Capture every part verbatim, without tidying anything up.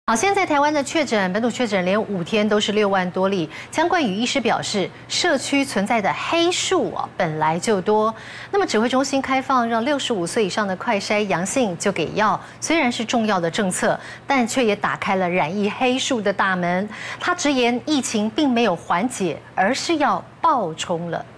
好，现在台湾的确诊本土确诊连五天都是六万多例。江冠宇医师表示，社区存在的黑数啊本来就多。那么指挥中心开放让六十五岁以上的快筛阳性就给药，虽然是重要的政策，但却也打开了染疫黑数的大门。他直言，疫情并没有缓解，而是要爆冲了。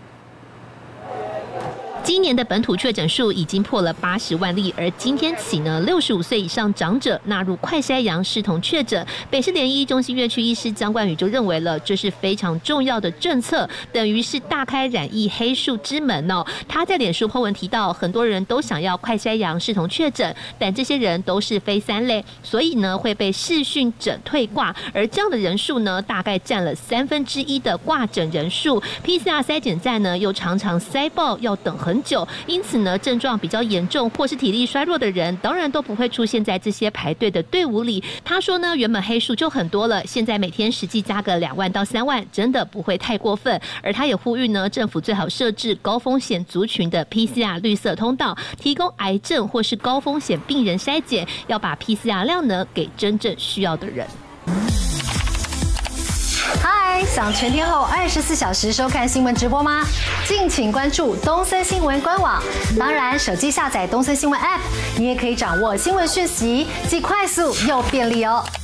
今年的本土确诊数已经破了八十万例，而今天起呢，六十五岁以上长者纳入快筛阳视同确诊。北市联医中心院区医师江冠宇就认为了，这是非常重要的政策，等于是大开染疫黑数之门哦。他在脸书 po 文提到，很多人都想要快筛阳视同确诊，但这些人都是非三类，所以呢会被视讯诊退挂，而这样的人数呢，大概占了三分之一的挂诊人数。P C R 筛检站呢又常常塞爆，要等很。 很久，因此呢，症状比较严重或是体力衰弱的人，当然都不会出现在这些排队的队伍里。他说呢，原本黑数就很多了，现在每天实际加个两万到三万，真的不会太过分。而他也呼吁呢，政府最好设置高风险族群的 P C R 绿色通道，提供癌症或是高风险病人筛检，要把 P C R 量呢给真正需要的人。 嗨，想全天候二十四小时收看新闻直播吗？敬请关注东森新闻官网。当然，手机下载东森新闻 App， 你也可以掌握新闻讯息，既快速又便利哦。